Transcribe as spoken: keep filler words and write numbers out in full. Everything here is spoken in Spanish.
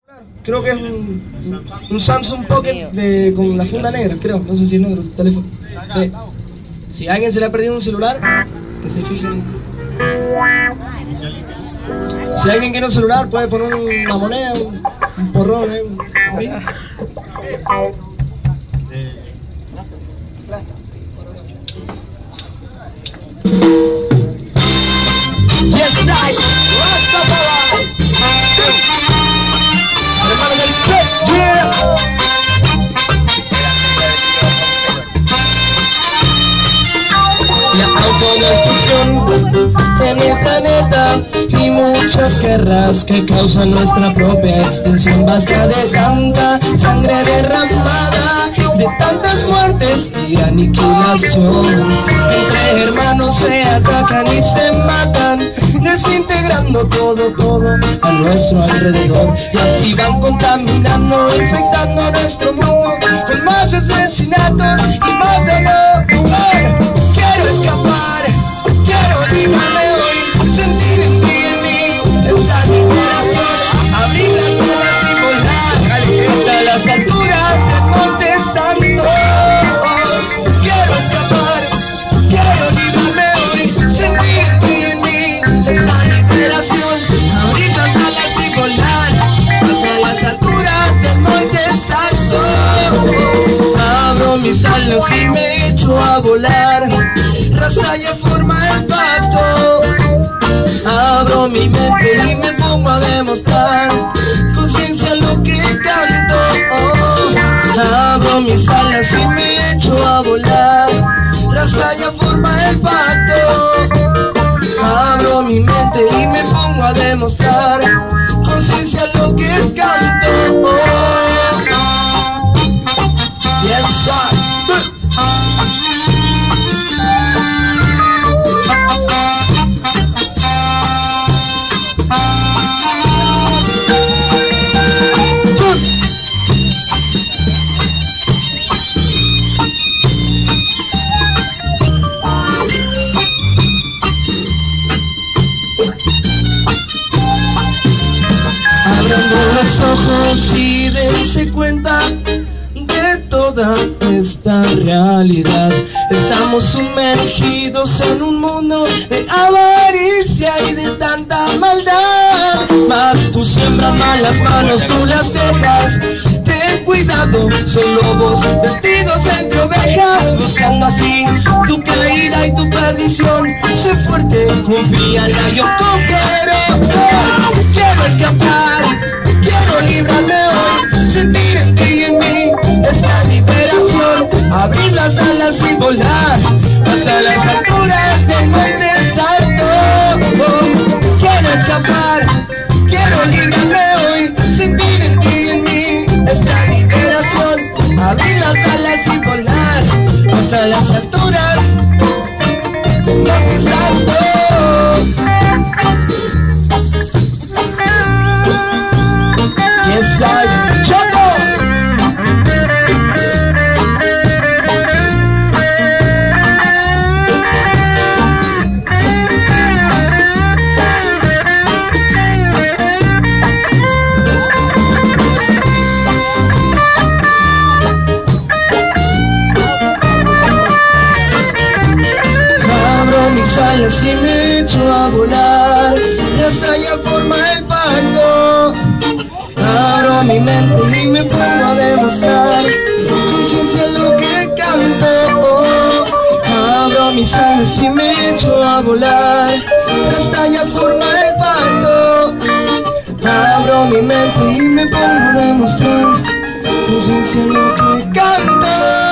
Creo que es un, un Samsung Pocket de, con la funda negra, creo. No sé si es negro el teléfono. Sí. Si a alguien se le ha perdido un celular, que se fijen. Si alguien quiere un celular, puede poner una moneda, un, un porrón, ¿eh? Ahí. Yes, I, Rastafari. Hermano del P, yeah. La autodestrucción en el planeta y muchas guerras que causan nuestra propia extinción. Basta de tanta sangre derramada, de tantas muertes y aniquilación. Entre hermanos se atacan y se matan, desintegrando todo, todo a nuestro alrededor. Y así van contaminando, infectando nuestro mundo con más asesinatos y más dolor. Quiero escapar, quiero librarme hoy, sentir en ti y en mí esta liberación, abrir las alas y volar hasta las alturas del Monte Santo. Quiero escapar, quiero librarme hoy, sentir en ti y en mí esta liberación, abrir las alas y volar hasta las alturas del Monte Santo. Abro mis alas y me echo a volar, Rasta ya forma el pacto. Abro mi mente y me pongo a demostrar conciencia lo que canto. Oh, abro mis alas y me echo a volar, Rasta ya forma el pacto. Abro mi mente y me pongo a demostrar conciencia lo que canto. Oh, yes, sir. Los ojos y dense cuenta de toda esta realidad. Estamos sumergidos en un mundo de avaricia y de tanta maldad. Mas tú siembras malas manos, tú las dejas. Ten cuidado, son lobos vestidos entre ovejas, buscando así tu caída y tu perdición. Sé fuerte, confía, yo quiero, quiero escapar, quiero librarme hoy, sentir en ti y en mí esta liberación, abrir las alas y volar hasta las alturas del Monte Santo. Oh, quiero escapar, quiero librarme hoy, sentir en ti y en mí esta liberación, abrir las alas y volar hasta las alturas del Monte Santo. Yes, I, Choco. Abro mis alas y me echo a volar, Rasta ya forma el pacto. Abro mi mente y me pongo a demostrar conciencia lo que canto. Oh, abro mis alas y me echo a volar, Rasta ya forma el pacto. Abro mi mente y me pongo a demostrar conciencia lo que canto.